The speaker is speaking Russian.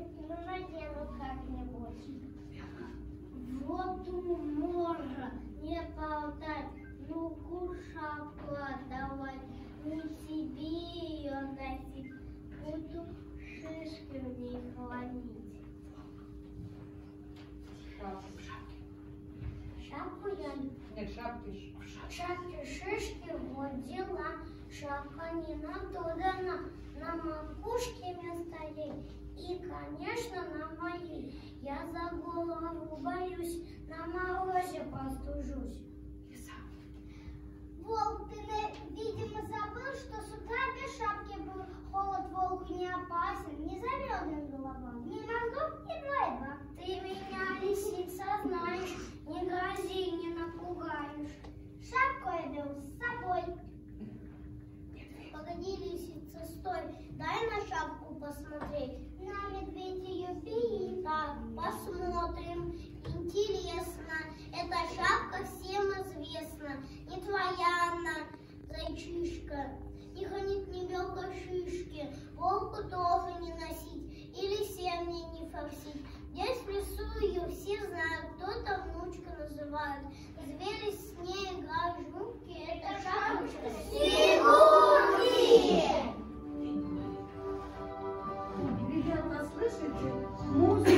ну надену как-нибудь. Воду можно не болтать, ну-ка шапку отдавать, не тебе ее носить, буду шишки в ней хранить. Шапку я... Нет, шапки. Шапки, шишки, вот дела. Шапка не надодана, на макушке вместо ей. И, конечно, на моей. Я за голову боюсь, на морозе постужусь. Волк, ты, видимо, забыл, что с утра без шапки был. Холод волку не опасен, не замерзнет голова, ни мозгов, ни двойба. Ты меня, лисица, знаешь, не грози, не напугаешь. Шапку я беру с собой. Погоди, лисица, стой, дай на шапку посмотреть. На медведь ее пи. Так, посмотрим. Интересно, эта шапка всем известна. Не твоя она, зайчишка. Не хранит ни белка шишки. Волку тоже не носить. И лисе мне не форсить. Здесь в лесу ее все знают. Кто-то внучка называют. Звери с ней играют жмутки. Это шапочка Снегурки. Ребята, слышите? Музыка.